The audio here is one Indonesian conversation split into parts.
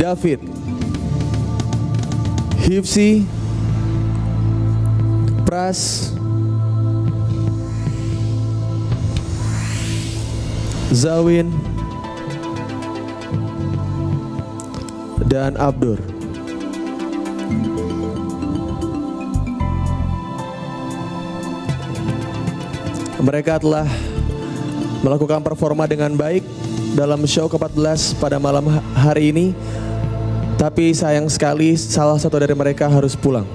David, Hifzi, Pras, Zawin, dan Abdur. Mereka telah melakukan performa dengan baik dalam show ke-14 pada malam hari ini. Tapi sayang sekali salah satu dari mereka harus pulang.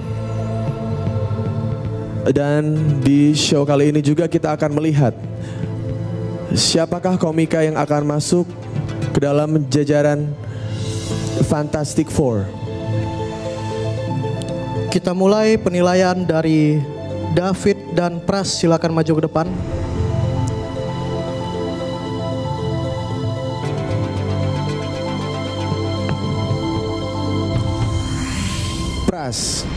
Dan di show kali ini juga kita akan melihat siapakah komika yang akan masuk ke dalam jajaran Fantastic Four. Kita mulai penilaian dari David dan Pras, silakan maju ke depan. Pras.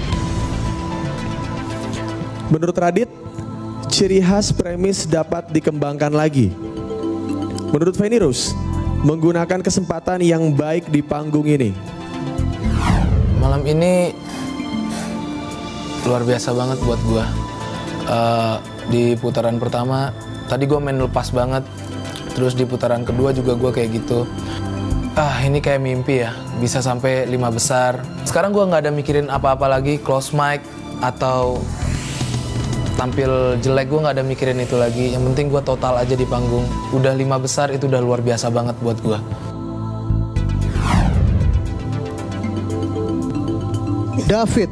Menurut Radit, ciri khas premis dapat dikembangkan lagi. Menurut Venirus, menggunakan kesempatan yang baik di panggung ini. Malam ini luar biasa banget buat gua. Di putaran pertama tadi gue main lepas banget, terus di putaran kedua juga gue kayak gitu. Ini kayak mimpi ya, bisa sampai 5 besar. Sekarang gue nggak ada mikirin apa-apa lagi, close mic atau tampil jelek, gue nggak ada mikirin itu lagi. Yang penting gue total aja di panggung. Udah 5 besar itu udah luar biasa banget buat gue. David,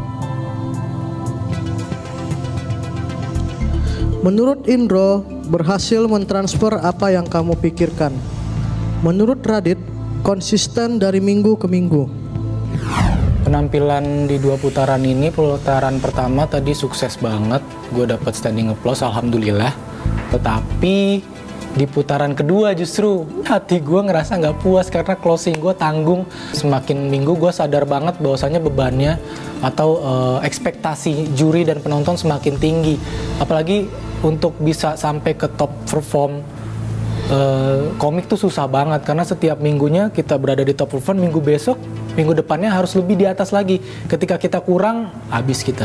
menurut Indro berhasil mentransfer apa yang kamu pikirkan. Menurut Radit konsisten dari minggu ke minggu. Penampilan di 2 putaran ini, putaran pertama tadi sukses banget, gue dapet standing applause, alhamdulillah. Tetapi di putaran kedua justru hati gue ngerasa nggak puas karena closing gue tanggung. Semakin minggu gue sadar banget bahwasannya bebannya atau ekspektasi juri dan penonton semakin tinggi. Apalagi untuk bisa sampai ke top perform komik tuh susah banget karena setiap minggunya kita berada di top perform, minggu besok, minggu depannya harus lebih di atas lagi. Ketika kita kurang, habis kita.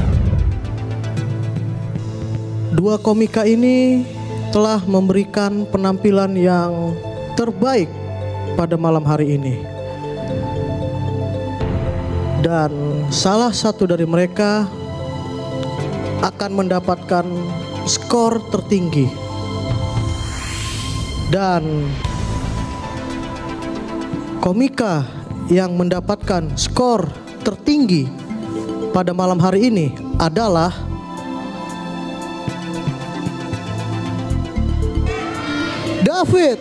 2 komika ini telah memberikan penampilan yang terbaik pada malam hari ini. Dan salah satu dari mereka akan mendapatkan skor tertinggi. Dan komika yang mendapatkan skor tertinggi pada malam hari ini adalah David.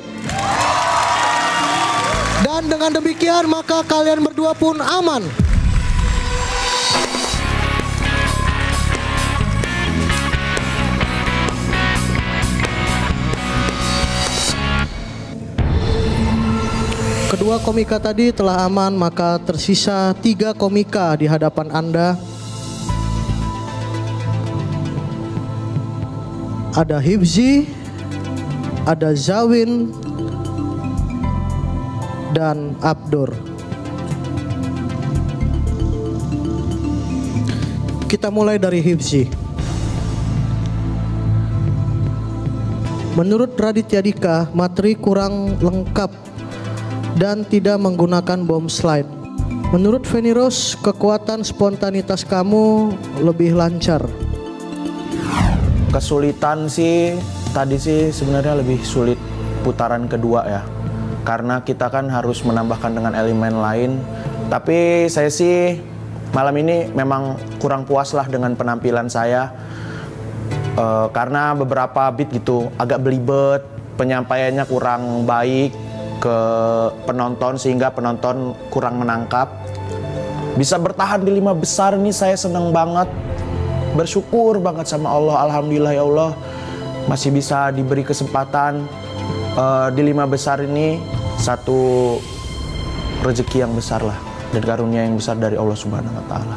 Dan dengan demikian maka kalian berdua pun aman. Kedua komika tadi telah aman, maka tersisa 3 komika di hadapan Anda. Ada Hifzi, ada Zawin, dan Abdur. Kita mulai dari Hifzi. Menurut Raditya Dika, materi kurang lengkap dan tidak menggunakan bom slide. Menurut Venirus, kekuatan spontanitas kamu lebih lancar. Kesulitan sih, tadi sih sebenarnya lebih sulit putaran kedua ya. Karena kita kan harus menambahkan dengan elemen lain. Tapi saya sih malam ini memang kurang puas lah dengan penampilan saya. Karena beberapa beat gitu agak belibet, penyampaiannya kurang baik ke penonton sehingga penonton kurang menangkap. Bisa bertahan di 5 besar ini saya senang banget, bersyukur banget sama Allah. Alhamdulillah ya Allah masih bisa diberi kesempatan di 5 besar ini, satu rezeki yang besar lah dan karunia yang besar dari Allah Subhanahu wa Ta'ala.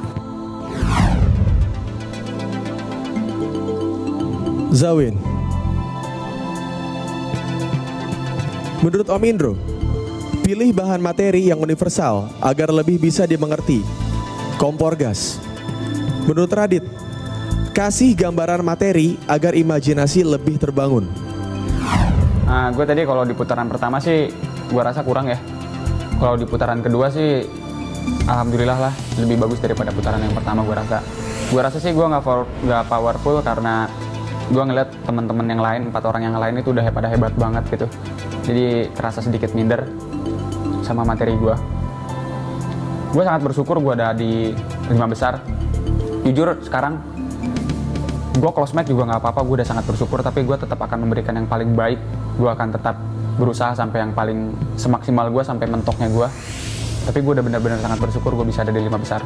Zawin, menurut Om Indro, Pilih bahan materi yang universal agar lebih bisa dimengerti. Kompor gas. Menurut Radit, kasih gambaran materi agar imajinasi lebih terbangun. Nah, gue tadi kalau di putaran pertama sih gue rasa kurang ya. Kalau di putaran kedua sih alhamdulillah lah lebih bagus daripada putaran yang pertama gue rasa. Gue rasa sih gue nggak powerful karena gue ngeliat teman-teman yang lain, 4 orang yang lain itu udah pada hebat banget gitu. Jadi terasa sedikit minder sama materi gue. Gue sangat bersyukur gue ada di 5 besar. Jujur sekarang gue close match juga nggak apa-apa, gue udah sangat bersyukur. Tapi gue tetap akan memberikan yang paling baik. Gue akan tetap berusaha sampai yang paling semaksimal gue, sampai mentoknya gue. Tapi gue udah benar-benar sangat bersyukur gue bisa ada di 5 besar.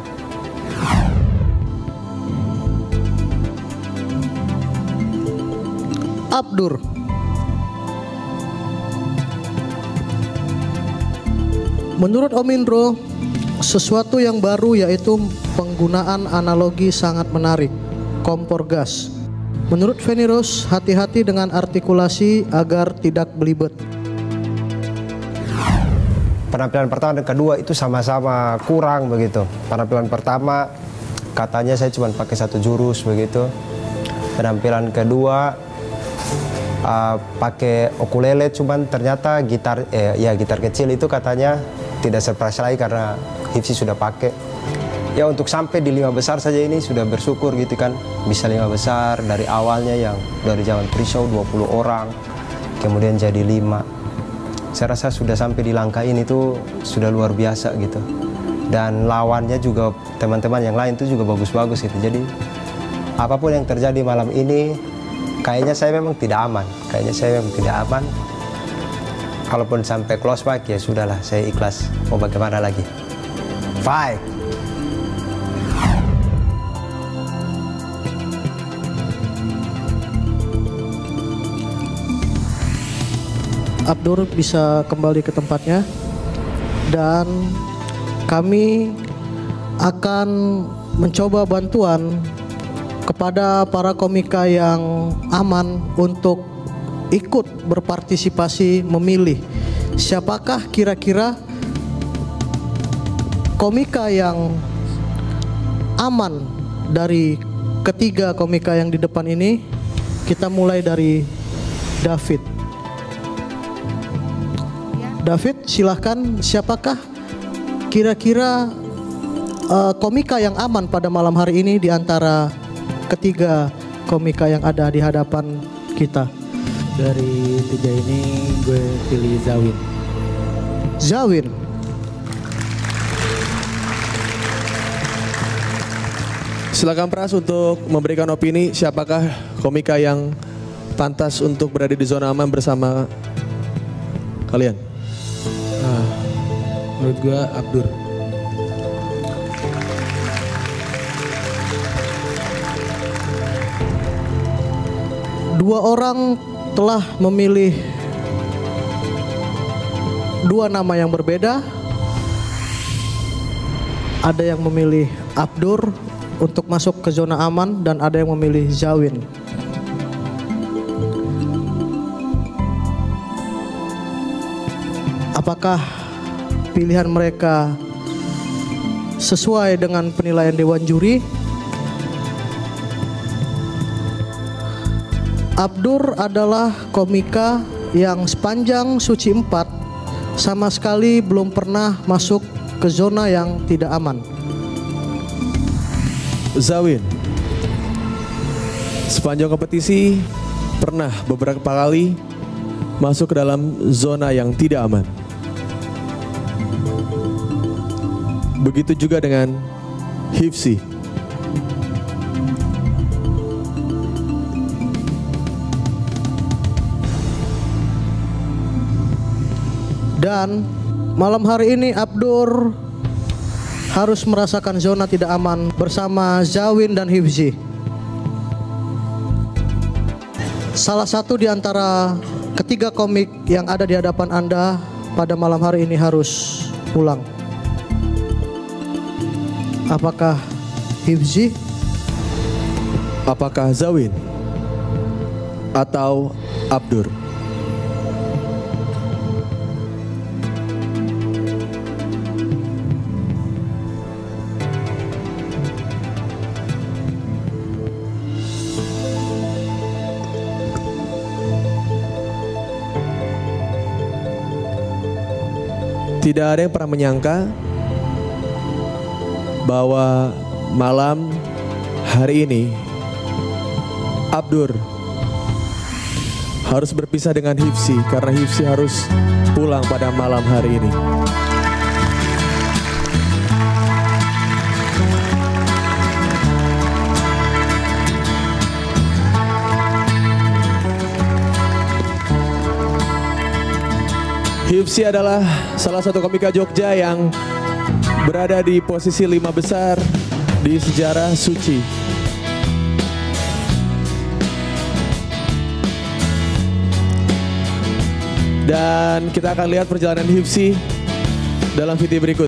Abdur. Menurut Om Indro, sesuatu yang baru yaitu penggunaan analogi sangat menarik. Kompor gas. Menurut Fenirose, hati-hati dengan artikulasi agar tidak belibet. Penampilan pertama dan kedua itu sama-sama kurang begitu. Penampilan pertama katanya saya cuma pakai 1 jurus begitu. Penampilan kedua pakai ukulele, cuman ternyata gitar gitar kecil itu katanya tidak surprise lagi karena Hipsi sudah pakai. Ya untuk sampai di 5 besar saja ini sudah bersyukur gitu kan, bisa 5 besar dari awalnya yang dari zaman pre-show 20 orang kemudian jadi 5. Saya rasa sudah sampai di langkah ini tuh sudah luar biasa gitu. Dan lawannya juga teman-teman yang lain tuh juga bagus-bagus gitu. Jadi apapun yang terjadi malam ini kayaknya saya memang tidak aman. Kalaupun sampai close fight ya sudahlah, saya ikhlas. Mau bagaimana lagi? Fight. Abdur bisa kembali ke tempatnya dan kami akan mencoba bantuan kepada para komika yang aman untuk ikut berpartisipasi memilih siapakah kira-kira komika yang aman dari ketiga komika yang di depan ini. Kita mulai dari David. David, silahkan, siapakah kira-kira komika yang aman pada malam hari ini di antara ketiga komika yang ada di hadapan kita? Dari 3 ini gue pilih Zawin. Zawin. Silakan Pras untuk memberikan opini siapakah komika yang pantas untuk berada di zona aman bersama kalian. Menurut gue Abdur. Dua orang telah memilih 2 nama yang berbeda. Ada yang memilih Abdur untuk masuk ke zona aman dan ada yang memilih Zawin. Apakah pilihan mereka sesuai dengan penilaian Dewan Juri? Abdur adalah komika yang sepanjang Suci 4 sama sekali belum pernah masuk ke zona yang tidak aman. Zawin, sepanjang kompetisi pernah beberapa kali masuk ke dalam zona yang tidak aman. Begitu juga dengan Hipsi. Dan malam hari ini Abdur harus merasakan zona tidak aman bersama Zawin dan Hipsi. Salah satu di antara ketiga komik yang ada di hadapan Anda pada malam hari ini harus pulang. Apakah Hipsi? Apakah Zawin? Atau Abdur? Tidak ada yang pernah menyangka bahwa malam hari ini Abdur harus berpisah dengan Hifzi karena Hifzi harus pulang pada malam hari ini. Hifzi adalah salah satu komika Jogja yang berada di posisi 5 besar di sejarah Suci. Dan kita akan lihat perjalanan Hifzi dalam video berikut.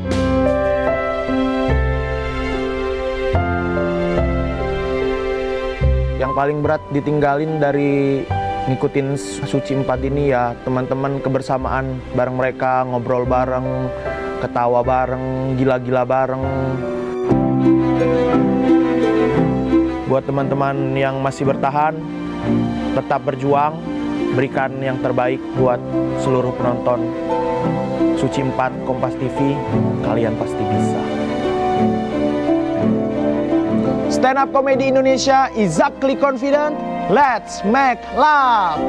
Yang paling berat ditinggalin dari ngikutin Suci 4 ini ya teman-teman, kebersamaan bareng mereka, ngobrol bareng, ketawa bareng, gila-gila bareng. Buat teman-teman yang masih bertahan, tetap berjuang, berikan yang terbaik buat seluruh penonton Suci 4 Kompas TV, kalian pasti bisa. Stand Up Comedy Indonesia, exactly confident, let's make love.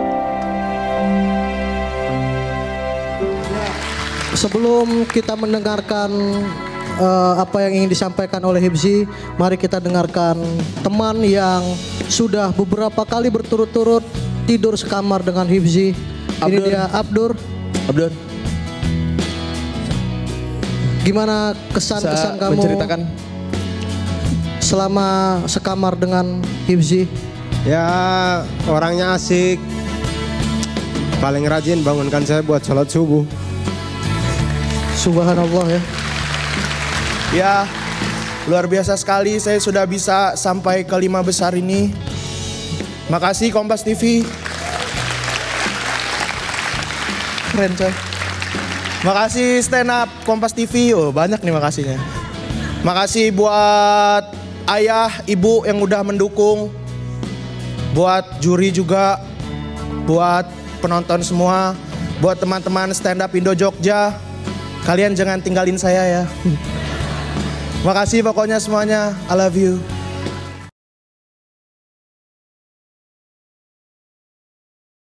Sebelum kita mendengarkan apa yang ingin disampaikan oleh Hifzi, mari kita dengarkan teman yang sudah beberapa kali berturut-turut tidur sekamar dengan Hifzi. Ini dia Abdur. Abdur, gimana kesan-kesan kamu menceritakan selama sekamar dengan Hifzi? Ya, orangnya asik. Paling rajin bangunkan saya buat sholat subuh. Subhanallah ya. Ya, luar biasa sekali saya sudah bisa sampai ke 5 besar ini. Makasih Kompas TV. Keren coy. Makasih Stand Up Kompas TV. Oh, banyak nih makasihnya. Makasih buat ayah, ibu yang udah mendukung. Buat juri juga. Buat penonton semua. Buat teman-teman Stand Up Indo Jogja. Kalian jangan tinggalin saya ya. Makasih pokoknya semuanya. I love you.